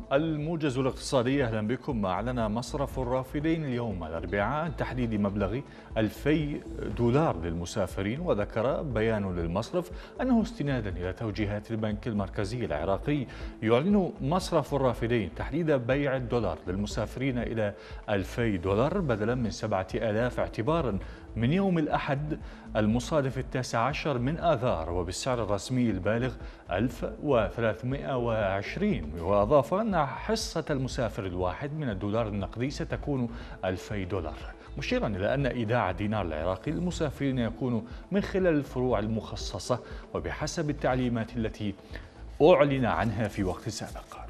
الموجز الاقتصادي أهلا بكم. أعلن مصرف الرافدين اليوم الأربعاء عن تحديد مبلغ 2000 دولار للمسافرين، وذكر بيان للمصرف أنه استنادا إلى توجيهات البنك المركزي العراقي يعلن مصرف الرافدين تحديد بيع الدولار للمسافرين إلى 2000 دولار بدلا من 7000 اعتبارا من يوم الأحد المصادف 19 من آذار، وبالسعر الرسمي البالغ 1320. وأضاف أن حصة المسافر الواحد من الدولار النقدي ستكون 2000 دولار، مشيرا إلى أن إيداع الدينار العراقي للمسافرين يكون من خلال الفروع المخصصة وبحسب التعليمات التي أعلن عنها في وقت سابق.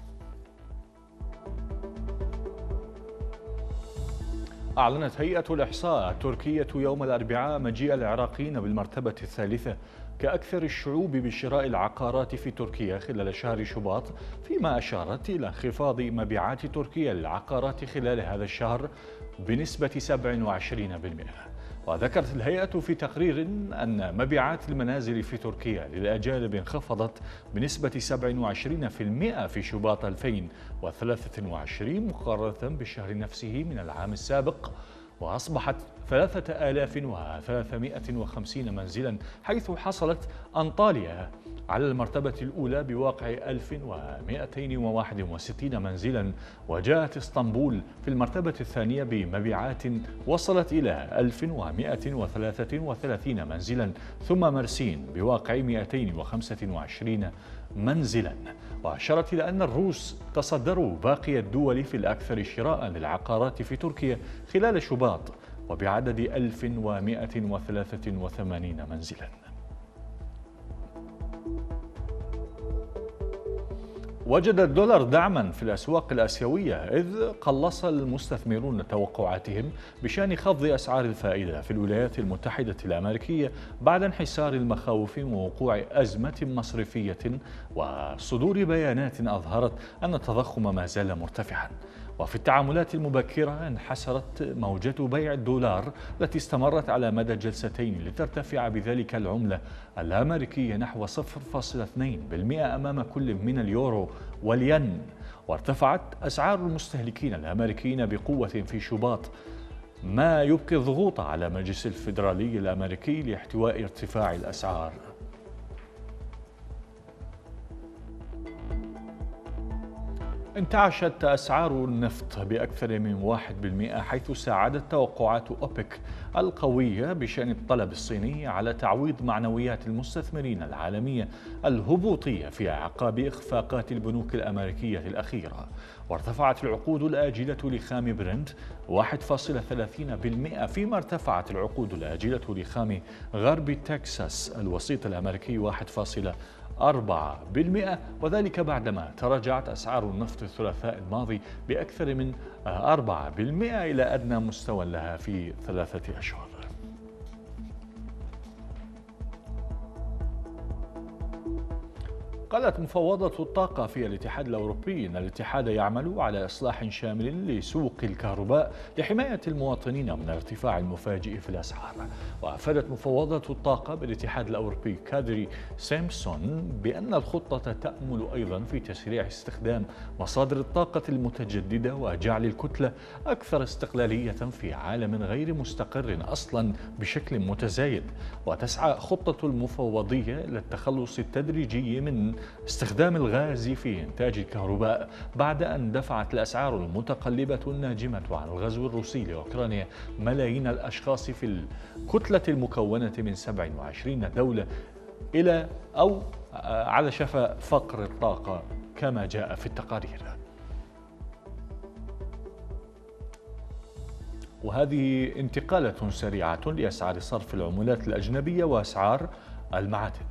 أعلنت هيئة الإحصاء التركية يوم الأربعاء مجيء العراقيين بالمرتبة الثالثة كأكثر الشعوب بشراء العقارات في تركيا خلال شهر شباط، فيما أشارت إلى انخفاض مبيعات تركيا للعقارات خلال هذا الشهر بنسبة 27%. وذكرت الهيئة في تقرير أن مبيعات المنازل في تركيا للأجانب انخفضت بنسبة 27% في شباط 2023 مقارنة بالشهر نفسه من العام السابق، وأصبحت 3350 منزلا، حيث حصلت أنطاليا على المرتبة الأولى بواقع 1261 منزلا، وجاءت اسطنبول في المرتبة الثانية بمبيعات وصلت إلى 1133 منزلا، ثم مرسين بواقع 225 منزلا. وأشارت إلى أن الروس تصدروا باقي الدول في الأكثر شراء للعقارات في تركيا خلال شباط وبعدد 1183 منزلا. وجد الدولار دعما في الأسواق الآسيوية، إذ قلص المستثمرون توقعاتهم بشأن خفض أسعار الفائدة في الولايات المتحدة الأمريكية بعد انحسار المخاوف ووقوع أزمة مصرفية وصدور بيانات أظهرت أن التضخم ما زال مرتفعا. وفي التعاملات المبكرة انحسرت موجة بيع الدولار التي استمرت على مدى جلستين لترتفع بذلك العملة الأمريكية نحو 0.2% أمام كل من اليورو والين. وارتفعت أسعار المستهلكين الأمريكيين بقوة في شباط، ما يبقي الضغوط على المجلس الفيدرالي الأمريكي لاحتواء ارتفاع الأسعار. انتعشت أسعار النفط بأكثر من 1%، حيث ساعدت توقعات أوبك القوية بشأن الطلب الصيني على تعويض معنويات المستثمرين العالمية الهبوطية في أعقاب إخفاقات البنوك الأمريكية الأخيرة. وارتفعت العقود الآجلة لخام برنت 1.30%، فيما ارتفعت العقود الآجلة لخام غرب تكساس الوسيط الأمريكي 1.4%، وذلك بعدما تراجعت أسعار النفط الثلاثاء الماضي بأكثر من 4% إلى أدنى مستوى لها في 3 أشهر. قالت مفوضة الطاقة في الاتحاد الأوروبي أن الاتحاد يعمل على إصلاح شامل لسوق الكهرباء لحماية المواطنين من الارتفاع المفاجئ في الأسعار. وأفادت مفوضة الطاقة بالاتحاد الأوروبي كادري سيمسون بأن الخطة تأمل أيضا في تسريع استخدام مصادر الطاقة المتجددة وجعل الكتلة أكثر استقلالية في عالم غير مستقر أصلا بشكل متزايد. وتسعى خطة المفوضية للتخلص التدريجي من استخدام الغاز في إنتاج الكهرباء بعد أن دفعت الأسعار المتقلبة الناجمة عن الغزو الروسي لأوكرانيا ملايين الأشخاص في الكتلة المكونة من 27 دولة إلى أو على شفا فقر الطاقة كما جاء في التقارير. وهذه انتقالة سريعة لأسعار صرف العملات الأجنبية وأسعار المعادن.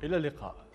إلى اللقاء.